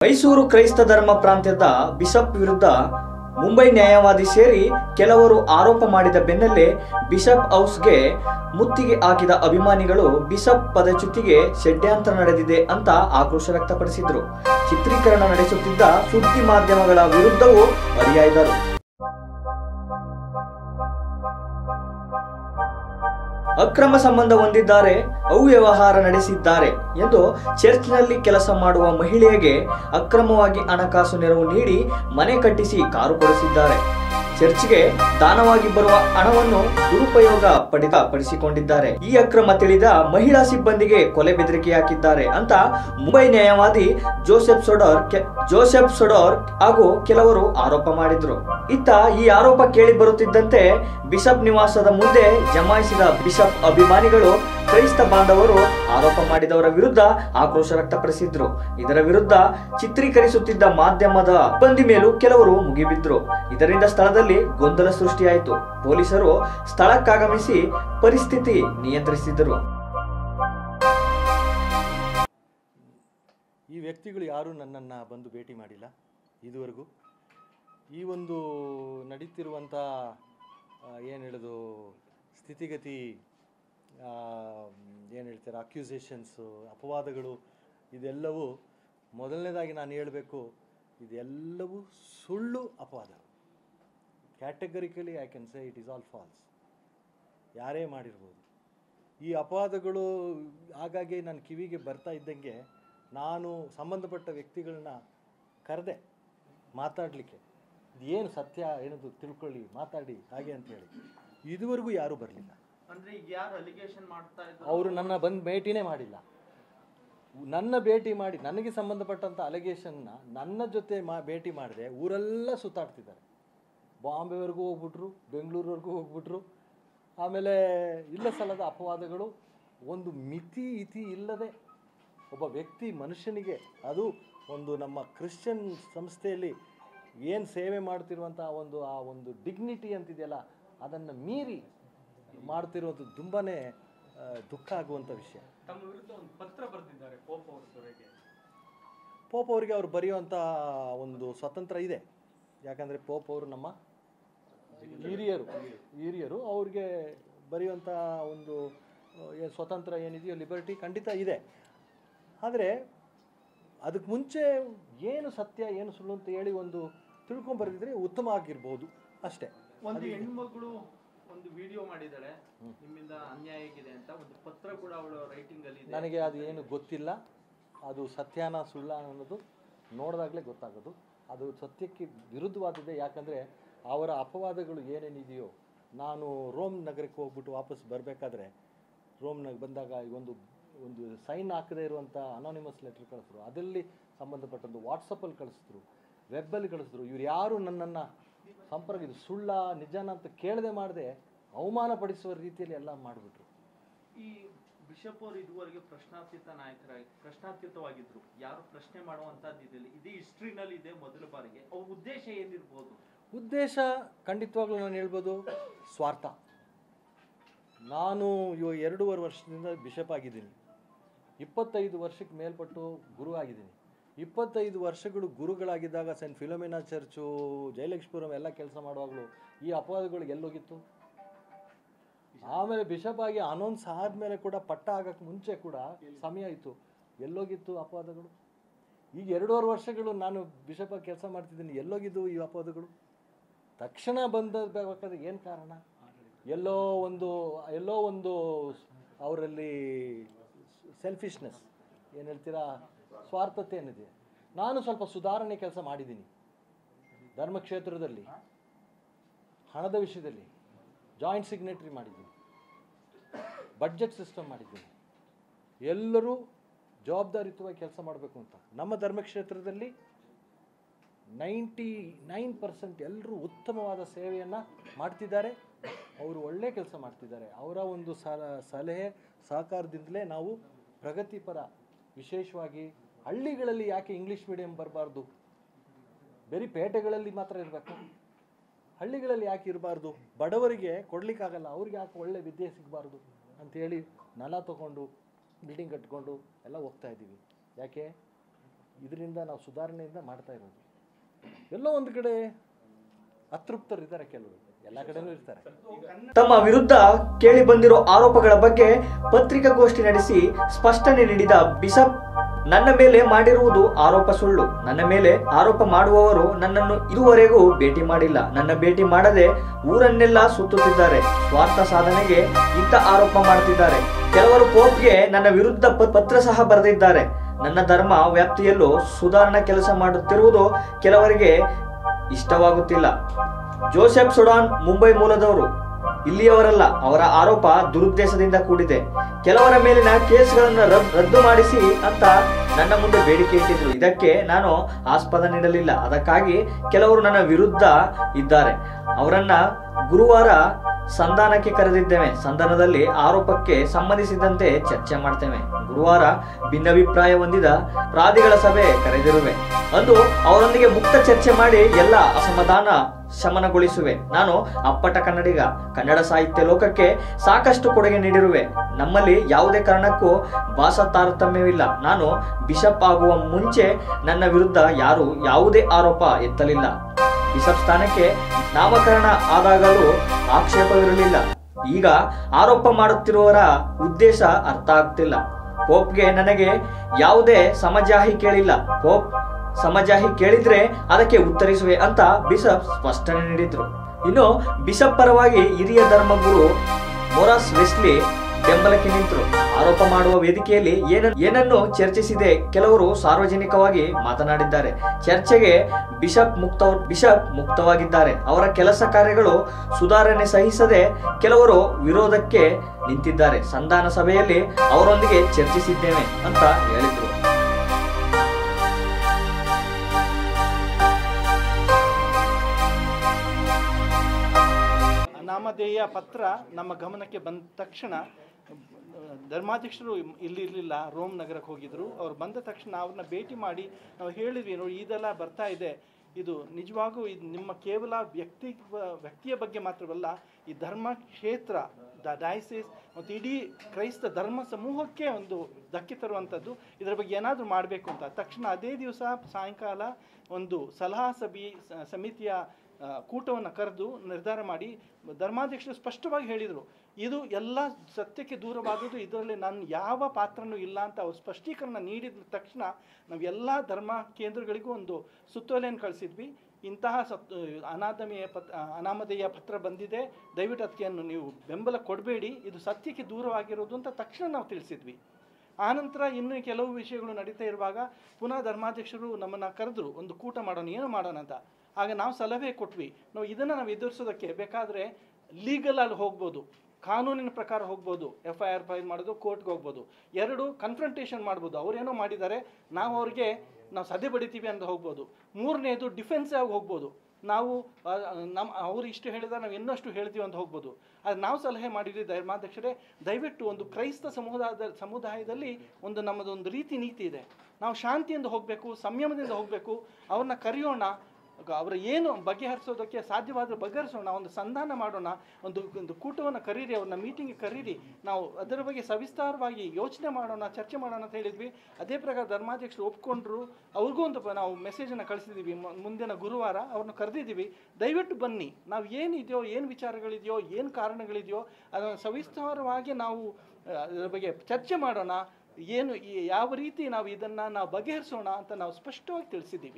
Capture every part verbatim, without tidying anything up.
ಮೈಸೂರು ಕ್ರೈಸ್ತ ಧರ್ಮ ಪ್ರಾಂತ್ಯದ ಬಿಷಪ್ ವಿರುದ್ಧ ಮುಂಬೈ ನ್ಯಾಯವಾದಿ ಸೇರಿ ಕೆಲವರು ಆರೋಪ ಮಾಡಿದ ಬೆನ್ನಲ್ಲೇ ಬಿಷಪ್ ಹೌಸ್ಗೆ ಮುತ್ತಿಗೆ ಹಾಕಿದ ಅಭಿಮಾನಿಗಳು ಬಿಷಪ್ ಪದಚ್ಯುತಿಗೆ ಷಡ್ಯಂತ್ರ ನಡೆದಿದೆ ಅಂತ ಆಕ್ರೋಶ ವ್ಯಕ್ತಪಡಿಸಿದ್ರು. ಚಿತ್ರೀಕರಣ ನಡೆಸುತ್ತಿದ್ದ ಸುದ್ದಿ ಮಾಧ್ಯಮಗಳ ವಿರುದ್ಧವೂ ಹರಿಹಾಯ್ದರು. ಅಕ್ರಮ ಸಂಬಂಧ ಹೊಂದಿದ್ದಾರೆ, ಅವ್ಯವಹಾರ ನಡೆಸಿದ್ದಾರೆ ಎಂದು ಚರ್ಚ್ನಲ್ಲಿ ಕೆಲಸ ಮಾಡುವ ಮಹಿಳೆಗೆ ಅಕ್ರಮವಾಗಿ ಹಣಕಾಸು ನೆರವು ನೀಡಿ ಮನೆ ಕಟ್ಟಿಸಿ ಕಾರು ಕೊಡಿಸಿದ್ದಾರೆ. ಚರ್ಚ್ಗೆ ದಾನವಾಗಿ ಬರುವ ಹಣವನ್ನು ದುರುಪಯೋಗ ಪಡಿತ ಪಡಿಸಿಕೊಂಡಿದ್ದಾರೆ. ಈ ಅಕ್ರಮ ತಿಳಿದ ಮಹಿಳಾ ಸಿಬ್ಬಂದಿಗೆ ಕೊಲೆ ಬೆದರಿಕೆ ಹಾಕಿದ್ದಾರೆ ಅಂತ ಮುಂಬೈ ನ್ಯಾಯವಾದಿ ಜೋಸೆಫ್ ಸೊಡೋರ್ ಜೋಸೆಫ್ ಸೊಡೋರ್ ಹಾಗೂ ಕೆಲವರು ಆರೋಪ ಮಾಡಿದ್ರು. ಇತ್ತ ಈ ಆರೋಪ ಕೇಳಿ ಬರುತ್ತಿದ್ದಂತೆ ಬಿಷಪ್ ನಿವಾಸದ ಮುಂದೆ ಜಮಾಯಿಸಿದ ಬಿಷಪ್ ಅಭಿಮಾನಿಗಳು ಕ್ರೈಸ್ತ ಬಾಂಧವರು ಆರೋಪ ಮಾಡಿದವರ ವಿರುದ್ಧ ಆಕ್ರೋಶ ವ್ಯಕ್ತಪಡಿಸಿದ್ರು. ಇದರ ವಿರುದ್ಧ ಚಿತ್ರೀಕರಿಸುತ್ತಿದ್ದ ಮಾಧ್ಯಮದ ಸಿಬ್ಬಂದಿ ಮೇಲೂ ಕೆಲವರು ಮುಗಿಬಿದ್ರು. ಇದರಿಂದ ಸ್ಥಳದಲ್ಲಿ ಗೊಂದಲ ಸೃಷ್ಟಿಯಾಯಿತು. ಪೊಲೀಸರು ಸ್ಥಳಕ್ಕಾಗಮಿಸಿ ಪರಿಸ್ಥಿತಿ ನಿಯಂತ್ರಿಸಿದರು. ಈ ವ್ಯಕ್ತಿಗಳು ಯಾರು ನನ್ನನ್ನು ಬಂದು ಭೇಟಿ ಮಾಡಿಲ್ಲ ಇದುವರೆಗೂ. ಈ ಒಂದು ನಡೀತಿರುವಂಥ ಏನು ಹೇಳೋದು ಸ್ಥಿತಿಗತಿ, ಏನು ಹೇಳ್ತಾರೆ, ಅಕ್ಯೂಸೇಷನ್ಸು, ಅಪವಾದಗಳು, ಇದೆಲ್ಲವೂ ಮೊದಲನೇದಾಗಿ ನಾನು ಹೇಳಬೇಕು, ಇದೆಲ್ಲವೂ ಸುಳ್ಳು ಅಪವಾದ. Categorically I can say it is all false. ಯಾರೇ ಮಾಡಿರ್ಬೋದು ಈ ಅಪವಾದಗಳು. ಹಾಗಾಗಿ ನನ್ನ ಕಿವಿಗೆ ಬರ್ತಾ ಇದ್ದಂಗೆ ನಾನು ಸಂಬಂಧಪಟ್ಟ ವ್ಯಕ್ತಿಗಳನ್ನ ಕರೆದೆ ಮಾತಾಡಲಿಕ್ಕೆ, ಏನು ಸತ್ಯ ಏನದು ತಿಳ್ಕೊಳ್ಳಿ, ಮಾತಾಡಿ ಹಾಗೆ ಅಂತೇಳಿ. ಇದುವರೆಗೂ ಯಾರೂ ಬರಲಿಲ್ಲ. ಅವರು ನನ್ನ ಬಂದು ಭೇಟಿನೇ ಮಾಡಿಲ್ಲ. ನನ್ನ ಭೇಟಿ ಮಾಡಿ ನನಗೆ ಸಂಬಂಧಪಟ್ಟಂಥ ಅಲಿಗೇಷನ್ನ ನನ್ನ ಜೊತೆ ಮಾ ಭೇಟಿ ಮಾಡಿದೆ ಊರೆಲ್ಲ ಸುತ್ತಾಡ್ತಿದ್ದಾರೆ. ಬಾಂಬೆವರೆಗೂ ಹೋಗ್ಬಿಟ್ರು, ಬೆಂಗಳೂರವರೆಗೂ ಹೋಗ್ಬಿಟ್ರು. ಆಮೇಲೆ ಇಲ್ಲ ಸಲ್ಲದ ಅಪವಾದಗಳು, ಒಂದು ಮಿತಿ ಇತಿ ಇಲ್ಲದೆ ಒಬ್ಬ ವ್ಯಕ್ತಿ ಮನುಷ್ಯನಿಗೆ, ಅದು ಒಂದು ನಮ್ಮ ಕ್ರಿಶ್ಚಿಯನ್ ಸಂಸ್ಥೆಯಲ್ಲಿ ಏನು ಸೇವೆ ಮಾಡ್ತಿರುವಂಥ ಒಂದು ಆ ಒಂದು ಡಿಗ್ನಿಟಿ ಅಂತಿದೆಯಲ್ಲ, ಅದನ್ನು ಮೀರಿ ಮಾಡ್ತಿರೋದು ತುಂಬಾ ದುಃಖ ಆಗುವಂಥ ವಿಷಯ. ತಮ್ಮ ವಿರುದ್ಧ ಒಂದು ಪತ್ರ ಬರೆದಿದ್ದಾರೆ ಪೋಪ್ ಅವರಿಗೆ. ಪೋಪ್ ಅವರಿಗೆ ಅವ್ರು ಬರೆಯುವಂಥ ಒಂದು ಸ್ವತಂತ್ರ ಇದೆ. ಯಾಕಂದರೆ ಪೋಪ್ ಅವರು ನಮ್ಮ ಹಿರಿಯರು ಹಿರಿಯರು ಅವ್ರಿಗೆ ಬರೆಯುವಂಥ ಒಂದು ಸ್ವತಂತ್ರ ಏನಿದೆಯೋ, ಲಿಬರ್ಟಿ ಖಂಡಿತ ಇದೆ. ಆದರೆ ಅದಕ್ಕೆ ಮುಂಚೆ ಏನು ಸತ್ಯ ಏನು ಸುಳ್ಳು ಅಂತ ಹೇಳಿ ಒಂದು ತಿಳ್ಕೊಂಬರೆದಿದ್ರೆ ಉತ್ತಮ ಆಗಿರ್ಬೋದು ಅಷ್ಟೇ. ಒಂದು ಹೆಣ್ಮಗಳು ಒಂದು ವಿಡಿಯೋ ಮಾಡಿದ್ದಾಳೆ, ನಿಮ್ಮಿಂದ ಅನ್ಯಾಯ ಆಗಿದೆ ಅಂತ ಒಂದು ಪತ್ರ ಕೂಡ ಅವಳು ರೈಟಿಂಗ್ ಅಲ್ಲಿ. ನನಗೆ ಅದು ಏನು ಗೊತ್ತಿಲ್ಲ, ಅದು ಸತ್ಯನ ಸುಳ್ಳ ಅನ್ನೋದು ನೋಡಿದಾಗಲೇ ಗೊತ್ತಾಗೋದು. ಅದು ಸತ್ಯಕ್ಕೆ ವಿರುದ್ಧವಾದದ್ದೇ. ಯಾಕಂದರೆ ಅವರ ಅಪವಾದಗಳು ಏನೇನಿದೆಯೋ, ನಾನು ರೋಮ್ ನಗರಕ್ಕೆ ಹೋಗ್ಬಿಟ್ಟು ವಾಪಸ್ ಬರಬೇಕಾದ್ರೆ ರೋಮ್ನಾಗ ಬಂದಾಗ ಒಂದು ಒಂದು ಸೈನ್ ಹಾಕದೇ ಇರುವಂಥ ಅನಾನಿಮಸ್ ಲೆಟರ್ ಕಳಿಸಿದ್ರು. ಅದರಲ್ಲಿ ಸಂಬಂಧಪಟ್ಟಂದು ವಾಟ್ಸಪ್ಪಲ್ಲಿ ಕಳಿಸಿದ್ರು, ವೆಬ್ಬಲ್ಲಿ ಕಳಿಸಿದ್ರು. ಇವ್ರು ಯಾರು ನನ್ನನ್ನು ಸಂಪರ್ಕ, ಇದು ಸುಳ್ಳ ನಿಜಾನ ಅಂತ ಕೇಳದೆ ಮಾಡದೆ ಅವಮಾನ ಪಡಿಸುವ ರೀತಿಯಲ್ಲಿ ಎಲ್ಲ ಮಾಡಿಬಿಟ್ರು. ಈ ಬಿಷಪ್ ಅವರು ಇದುವರೆಗೆ ಪ್ರಶ್ನಾತೀತ ನಾಯಕರಾಗಿ ಪ್ರಶ್ನಾತೀತವಾಗಿದ್ರು, ಯಾರು ಪ್ರಶ್ನೆ ಮಾಡುವಂಥದ್ದು ಇದಿಲ್ಲ. ಇದೇ ಹಿಸ್ಟ್ರಿನಲ್ಲಿ ಇದೆ ಮೊದಲ ಬಾರಿಗೆ. ಅವ್ರ ಉದ್ದೇಶ ಏನಿರ್ಬೋದು? ಉದ್ದೇಶ ಖಂಡಿತವಾಗ್ಲೂ ನಾನು ಹೇಳ್ಬೋದು ಸ್ವಾರ್ಥ. ನಾನು ಇವಾಗ ಎರಡೂವರೆ ವರ್ಷದಿಂದ ಬಿಷಪ್ ಆಗಿದ್ದೀನಿ. ಇಪ್ಪತ್ತೈದು ವರ್ಷಕ್ಕೆ ಮೇಲ್ಪಟ್ಟು ಗುರು ಆಗಿದ್ದೀನಿ. ಇಪ್ಪತ್ತೈದು ವರ್ಷಗಳು ಗುರುಗಳಾಗಿದ್ದಾಗ ಸೆಂಟ್ ಫಿಲೋಮಿನಾ ಚರ್ಚು, ಜಯಲಕ್ಷ್ಮೀಪುರಂ ಎಲ್ಲ ಕೆಲಸ ಮಾಡುವಾಗಲೂ ಈ ಅಪವಾದಗಳು ಎಲ್ಲೋಗಿತ್ತು. ಆಮೇಲೆ ಬಿಷಪ್ ಆಗಿ ಅನೌನ್ಸ್ ಆದಮೇಲೆ ಕೂಡ ಪಟ್ಟ ಆಗಕ್ಕೆ ಮುಂಚೆ ಕೂಡ ಸಮಯ ಇತ್ತು, ಎಲ್ಲೋಗಿತ್ತು ಅಪವಾದಗಳು? ಈಗ ಎರಡೂವರೆ ವರ್ಷಗಳು ನಾನು ಬಿಷಪ್ ಆಗಿ ಕೆಲಸ ಮಾಡ್ತಿದ್ದೀನಿ, ಎಲ್ಲೋಗಿದ್ದು ಈ ಅಪವಾದಗಳು? ತಕ್ಷಣ ಬಂದಬೇಕಾದ್ರೆ ಏನು ಕಾರಣ? ಎಲ್ಲೋ ಒಂದು ಎಲ್ಲೋ ಒಂದು ಅವರಲ್ಲಿ ಸೆಲ್ಫಿಶ್ನೆಸ್, ಏನು ಹೇಳ್ತೀರಾ, ಸ್ವಾರ್ಥತೆ ಏನಿದೆ. ನಾನು ಸ್ವಲ್ಪ ಸುಧಾರಣೆ ಕೆಲಸ ಮಾಡಿದ್ದೀನಿ ಧರ್ಮಕ್ಷೇತ್ರದಲ್ಲಿ, ಹಣದ ವಿಷಯದಲ್ಲಿ ಜಾಯಿಂಟ್ ಸಿಗ್ನೇಟರಿ ಮಾಡಿದ್ದೀನಿ, ಬಡ್ಜೆಟ್ ಸಿಸ್ಟಮ್ ಮಾಡಿದ್ದೀನಿ. ಎಲ್ಲರೂ ಜವಾಬ್ದಾರಿಯುತವಾಗಿ ಕೆಲಸ ಮಾಡಬೇಕು ಅಂತ ನಮ್ಮ ಧರ್ಮಕ್ಷೇತ್ರದಲ್ಲಿ ನೈಂಟಿ ನೈನ್ ಪರ್ಸೆಂಟ್ ಎಲ್ಲರೂ ಉತ್ತಮವಾದ ಸೇವೆಯನ್ನು ಮಾಡ್ತಿದ್ದಾರೆ. ಅವರು ಒಳ್ಳೆ ಕೆಲಸ ಮಾಡ್ತಿದ್ದಾರೆ. ಅವರ ಒಂದು ಸಲಹೆ ಸಹಕಾರದಿಂದಲೇ ನಾವು ಪ್ರಗತಿಪರ, ವಿಶೇಷವಾಗಿ ಹಳ್ಳಿಗಳಲ್ಲಿ ಯಾಕೆ ಇಂಗ್ಲೀಷ್ ಮೀಡಿಯಂ ಬರಬಾರ್ದು? ಬರೀ ಪೇಟೆಗಳಲ್ಲಿ ಮಾತ್ರ ಇರಬೇಕು, ಹಳ್ಳಿಗಳಲ್ಲಿ ಯಾಕೆ ಇರಬಾರ್ದು? ಬಡವರಿಗೆ ಕೊಡಲಿಕ್ಕಾಗಲ್ಲ, ಅವ್ರಿಗೆ ಯಾಕೆ ಒಳ್ಳೆ ವಿದ್ಯೆ ಸಿಗಬಾರ್ದು ಅಂಥೇಳಿ ನೆಲ ತೊಗೊಂಡು ಬಿಲ್ಡಿಂಗ್ ಕಟ್ಕೊಂಡು ಎಲ್ಲ ಹೋಗ್ತಾ ಇದ್ದೀವಿ. ಯಾಕೆ ಇದರಿಂದ ನಾವು ಸುಧಾರಣೆಯಿಂದ ಮಾಡ್ತಾ ಇರೋದು. ಎಲ್ಲೋ ಒಂದು ಕಡೆ ಅತೃಪ್ತರಿದ್ದಾರೆ, ಕೆಲವರು ಎಲ್ಲ ಕಡೆನೂ ಇರ್ತಾರೆ. ತಮ್ಮ ವಿರುದ್ಧ ಕೇಳಿ ಬಂದಿರೋ ಆರೋಪಗಳ ಬಗ್ಗೆ ಪತ್ರಿಕಾಗೋಷ್ಠಿ ನಡೆಸಿ ಸ್ಪಷ್ಟನೆ ನೀಡಿದ ಬಿಷಪ್, ನನ್ನ ಮೇಲೆ ಮಾಡಿರುವುದು ಆರೋಪ ಸುಳ್ಳು. ನನ್ನ ಮೇಲೆ ಆರೋಪ ಮಾಡುವವರು ನನ್ನನ್ನು ಇದುವರೆಗೂ ಭೇಟಿ ಮಾಡಿಲ್ಲ. ನನ್ನ ಭೇಟಿ ಮಾಡದೆ ಊರನ್ನೆಲ್ಲ ಸುತ್ತುತ್ತಿದ್ದಾರೆ. ಸ್ವಾರ್ಥ ಸಾಧನೆಗೆ ಇಂಥ ಆರೋಪ ಮಾಡುತ್ತಿದ್ದಾರೆ. ಕೆಲವರು ಪೋಪ್ಗೆ ನನ್ನ ವಿರುದ್ಧ ಪತ್ರ ಸಹ ಬರೆದಿದ್ದಾರೆ. ನನ್ನ ಧರ್ಮ ವ್ಯಾಪ್ತಿಯಲ್ಲೂ ಸುಧಾರಣಾ ಕೆಲಸ ಮಾಡುತ್ತಿರುವುದು ಕೆಲವರಿಗೆ ಇಷ್ಟವಾಗುತ್ತಿಲ್ಲ. ಜೋಸೆಫ್ ಸುಡಾನ್ ಮುಂಬೈ ಮೂಲದವರು, ಇಲ್ಲಿಯವರಲ್ಲ. ಅವರ ಆರೋಪ ದುರುದ್ದೇಶದಿಂದ ಕೂಡಿದೆ. ಕೆಲವರ ಮೇಲಿನ ಕೇಸ್ಗಳನ್ನು ರದ್ದು ಮಾಡಿಸಿ ಅಂತ ನನ್ನ ಮುಂದೆ ಬೇಡಿಕೆ ಇಟ್ಟಿದ್ರು. ಇದಕ್ಕೆ ನಾನು ಆಸ್ಪದ ನೀಡಲಿಲ್ಲ. ಅದಕ್ಕಾಗಿ ಕೆಲವರು ನನ್ನ ವಿರುದ್ಧ ಇದ್ದಾರೆ. ಅವರನ್ನ ಗುರುವಾರ ಸಂಧಾನಕ್ಕೆ ಕರೆದಿದ್ದೇವೆ. ಸಂಧಾನದಲ್ಲಿ ಆರೋಪಕ್ಕೆ ಸಂಬಂಧಿಸಿದಂತೆ ಚರ್ಚೆ ಮಾಡ್ತೇವೆ. ಗುರುವಾರ ಭಿನ್ನಾಭಿಪ್ರಾಯ ಹೊಂದಿದ ಪ್ರಾಧಿಗಳ ಸಭೆ ಕರೆದಿರುವೆ. ಅಂದು ಅವರೊಂದಿಗೆ ಮುಕ್ತ ಚರ್ಚೆ ಮಾಡಿ ಎಲ್ಲ ಅಸಮಾಧಾನ ಶಮನಗೊಳಿಸುವೆ. ನಾನು ಅಪ್ಪಟ ಕನ್ನಡಿಗ. ಕನ್ನಡ ಸಾಹಿತ್ಯ ಲೋಕಕ್ಕೆ ಸಾಕಷ್ಟು ಕೊಡುಗೆ ನೀಡಿರುವೆ. ನಮ್ಮಲ್ಲಿ ಯಾವುದೇ ಕಾರಣಕ್ಕೂ ಭಾಷಾ ತಾರತಮ್ಯವಿಲ್ಲ. ನಾನು ಬಿಷಪ್ ಆಗುವ ಮುಂಚೆ ನನ್ನ ವಿರುದ್ಧ ಯಾರು ಯಾವುದೇ ಆರೋಪ ಎತ್ತಲಿಲ್ಲ. ಬಿಷಪ್ ಸ್ಥಾನಕ್ಕೆ ನಾಮಕರಣ ಆದಾಗಲೂ ಆಕ್ಷೇಪವಿರಲಿಲ್ಲ. ಈಗ ಆರೋಪ ಮಾಡುತ್ತಿರುವವರ ಉದ್ದೇಶ ಅರ್ಥ ಆಗ್ತಿಲ್ಲ. ಪೋಪ್ಗೆ ನನಗೆ ಯಾವುದೇ ಸಮಜಾಹಿ ಕೇಳಿಲ್ಲ. ಪೋಪ್ ಸಮಜಾಹಿ ಕೇಳಿದ್ರೆ ಅದಕ್ಕೆ ಉತ್ತರಿಸುವೆ ಅಂತ ಬಿಷಪ್ ಸ್ಪಷ್ಟನೆ ನೀಡಿದ್ರು. ಇನ್ನು ಬಿಷಪ್ ಪರವಾಗಿ ಹಿರಿಯ ಧರ್ಮಗುರು ಮೊರಾಸ್ ವೆಸ್ಲಿ ಬೆಂಬಲಕ್ಕೆ ನಿಂತರು. ಆರೋಪ ಮಾಡುವ ವೇದಿಕೆಯಲ್ಲಿ ಏನ ಏನನ್ನು ಚರ್ಚಿಸಿದೆ. ಕೆಲವರು ಸಾರ್ವಜನಿಕವಾಗಿ ಮಾತನಾಡಿದ್ದಾರೆ. ಚರ್ಚೆಗೆ ಬಿಷಪ್ ಮುಕ್ತ ಬಿಷಪ್ ಮುಕ್ತವಾಗಿದ್ದಾರೆ. ಅವರ ಕೆಲಸ ಕಾರ್ಯಗಳು ಸುಧಾರಣೆ ಸಹಿಸದೆ ಕೆಲವರು ವಿರೋಧಕ್ಕೆ ನಿಂತಿದ್ದಾರೆ. ಸಂಧಾನ ಸಭೆಯಲ್ಲಿ ಅವರೊಂದಿಗೆ ಚರ್ಚಿಸಿದ್ದೇನೆ ಅಂತ ಹೇಳಿದ್ರು. ಅನಾಮಧೇಯ ಪತ್ರ ನಮ್ಮ ಗಮನಕ್ಕೆ ಬಂದ ತಕ್ಷಣ ಧರ್ಮಾಧ್ಯಕ್ಷರು ಇಲ್ಲಿ ಇರಲಿಲ್ಲ, ರೋಮ್ ನಗರಕ್ಕೆ ಹೋಗಿದ್ರು. ಅವ್ರು ಬಂದ ತಕ್ಷಣ ಅವ್ರನ್ನ ಭೇಟಿ ಮಾಡಿ ನಾವು ಹೇಳಿದ್ವಿ, ನೋಡಿ ಇದೆಲ್ಲ ಬರ್ತಾ ಇದೆ, ಇದು ನಿಜವಾಗೂ ಇದು ನಿಮ್ಮ ಕೇವಲ ವ್ಯಕ್ತಿ ವ್ಯಕ್ತಿಯ ಬಗ್ಗೆ ಮಾತ್ರವಲ್ಲ, ಈ ಧರ್ಮ ಕ್ಷೇತ್ರ ದ ಡಯಾಸಿಸ್ ಮತ್ತು ಇಡೀ ಕ್ರೈಸ್ತ ಧರ್ಮ ಸಮೂಹಕ್ಕೆ ಒಂದು ಧಕ್ಕೆ ತರುವಂಥದ್ದು. ಇದರ ಬಗ್ಗೆ ಏನಾದರೂ ಮಾಡಬೇಕು ಅಂತ ತಕ್ಷಣ ಅದೇ ದಿವಸ ಸಾಯಂಕಾಲ ಒಂದು ಸಲಹಾ ಸಭೆ ಸಮಿತಿಯ ಕೂಟವನ್ನು ಕರೆದು ನಿರ್ಧಾರ ಮಾಡಿ ಧರ್ಮಾಧ್ಯಕ್ಷರು ಸ್ಪಷ್ಟವಾಗಿ ಹೇಳಿದರು, ಇದು ಎಲ್ಲ ಸತ್ಯಕ್ಕೆ ದೂರವಾದುದು, ಇದರಲ್ಲಿ ನನ್ನ ಯಾವ ಪಾತ್ರನೂ ಇಲ್ಲ ಅಂತ ಅವ್ರು ಸ್ಪಷ್ಟೀಕರಣ ನೀಡಿದ ತಕ್ಷಣ ನಾವು ಎಲ್ಲ ಧರ್ಮ ಕೇಂದ್ರಗಳಿಗೂ ಒಂದು ಸುತ್ತೋಲೆಯನ್ನು ಕಳಿಸಿದ್ವಿ. ಇಂತಹ ಸತ್ ಅನಾಮಧೇಯ ಪತ್ ಅನಾಮಧೇಯ ಪತ್ರ ಬಂದಿದೆ, ದಯವಿಟ್ಟು ಅದಕ್ಕೆ ನೀವು ಬೆಂಬಲ ಕೊಡಬೇಡಿ, ಇದು ಸತ್ಯಕ್ಕೆ ದೂರವಾಗಿರೋದು ಅಂತ ತಕ್ಷಣ ನಾವು ತಿಳಿಸಿದ್ವಿ. ಆನಂತರ ಇನ್ನು ಕೆಲವು ವಿಷಯಗಳು ನಡೀತಾ ಇರುವಾಗ ಪುನಃ ಧರ್ಮಾಧ್ಯಕ್ಷರು ನಮ್ಮನ್ನು ಕರೆದ್ರು, ಒಂದು ಕೂಟ ಮಾಡೋಣ, ಏನು ಮಾಡೋಣ ಅಂತ. ಆಗ ನಾವು ಸಲಹೆ ಕೊಟ್ವಿ, ನಾವು ಇದನ್ನು ನಾವು ಎದುರಿಸೋದಕ್ಕೆ ಬೇಕಾದರೆ ಲೀಗಲ್ ಅಲ್ಲಿ ಹೋಗ್ಬೋದು, ಕಾನೂನಿನ ಪ್ರಕಾರ ಹೋಗ್ಬೋದು, ಎಫ್ ಐ ಆರ್ ಫೈಲ್ ಮಾಡೋದು, ಕೋರ್ಟ್ಗೆ ಹೋಗ್ಬೋದು. ಎರಡು ಕನ್ಫ್ರಂಟೇಷನ್ ಮಾಡ್ಬೋದು, ಅವರೇನೋ ಮಾಡಿದ್ದಾರೆ ನಾವು ಅವ್ರಿಗೆ ನಾವು ಸದೆ ಬಡಿತೀವಿ ಅಂತ ಹೋಗ್ಬೋದು. ಮೂರನೇದು ಡಿಫೆನ್ಸ್ ಆಗಿ ಹೋಗ್ಬೋದು, ನಾವು ನಮ್ಮ ಅವ್ರು ಇಷ್ಟು ಹೇಳಿದಾಗ ನಾವು ಇನ್ನಷ್ಟು ಹೇಳ್ತೀವಿ ಅಂತ ಹೋಗ್ಬೋದು. ಅದು ನಾವು ಸಲಹೆ ಮಾಡಿದ್ವಿ ಧರ್ಮಾಧ್ಯಕ್ಷರೇ, ದಯವಿಟ್ಟು ಒಂದು ಕ್ರೈಸ್ತ ಸಮುದಾಯದ ಸಮುದಾಯದಲ್ಲಿ ಒಂದು ನಮ್ಮದೊಂದು ರೀತಿ ನೀತಿ ಇದೆ, ನಾವು ಶಾಂತಿಯಿಂದ ಹೋಗಬೇಕು, ಸಂಯಮದಿಂದ ಹೋಗಬೇಕು, ಅವ್ರನ್ನ ಕರೆಯೋಣ, ಅವರ ಏನು ಬಗೆಹರಿಸೋದಕ್ಕೆ ಸಾಧ್ಯವಾದರೆ ಬಗೆಹರಿಸೋಣ, ಒಂದು ಸಂಧಾನ ಮಾಡೋಣ, ಒಂದು ಒಂದು ಕೂಟವನ್ನು ಕರೀರಿ, ಅವ್ರನ್ನ ಮೀಟಿಂಗ್ಗೆ ಕರೀರಿ, ನಾವು ಅದರ ಬಗ್ಗೆ ಸವಿಸ್ತಾರವಾಗಿ ಯೋಚನೆ ಮಾಡೋಣ, ಚರ್ಚೆ ಮಾಡೋಣ ಅಂತ ಹೇಳಿದ್ವಿ. ಅದೇ ಪ್ರಕಾರ ಧರ್ಮಾಧ್ಯಕ್ಷರು ಒಪ್ಕೊಂಡ್ರು. ಅವ್ರಿಗೂ ಒಂದು ನಾವು ಮೆಸೇಜನ್ನು ಕಳಿಸಿದ್ದೀವಿ, ಮುಂದಿನ ಗುರುವಾರ ಅವ್ರನ್ನ ಕರೆದಿದ್ದೀವಿ, ದಯವಿಟ್ಟು ಬನ್ನಿ, ನಾವು ಏನಿದೆಯೋ, ಏನು ವಿಚಾರಗಳಿದೆಯೋ, ಏನು ಕಾರಣಗಳಿದೆಯೋ ಅದನ್ನು ಸವಿಸ್ತಾರವಾಗಿ ನಾವು ಅದರ ಬಗ್ಗೆ ಚರ್ಚೆ ಮಾಡೋಣ, ಏನು ಯಾವ ರೀತಿ ನಾವು ಇದನ್ನು ನಾವು ಬಗೆಹರಿಸೋಣ ಅಂತ ನಾವು ಸ್ಪಷ್ಟವಾಗಿ ತಿಳಿಸಿದ್ದೀವಿ.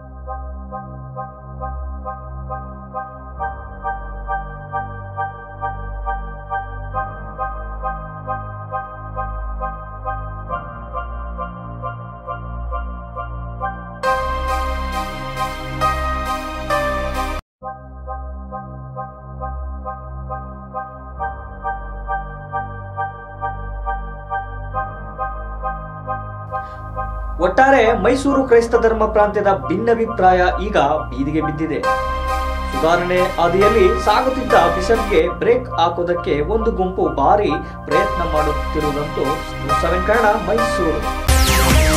ಒಟ್ಟಾರೆ ಮೈಸೂರು ಕ್ರೈಸ್ತ ಧರ್ಮ ಪ್ರಾಂತ್ಯದ ಭಿನ್ನಾಭಿಪ್ರಾಯ ಈಗ ಬೀದಿಗೆ ಬಿದ್ದಿದೆ. ಸುಧಾರಣೆ ಹಾದಿಯಲ್ಲಿ ಸಾಗುತ್ತಿದ್ದ ಬಿಷಪ್ಗೆ ಬ್ರೇಕ್ ಹಾಕೋದಕ್ಕೆ ಒಂದು ಗುಂಪು ಭಾರಿ ಪ್ರಯತ್ನ ಮಾಡುತ್ತಿರುವುದಂತೂ ನ್ಯೂಸ್ ಸೆವೆನ್ ಕನ್ನಡ ಮೈಸೂರು.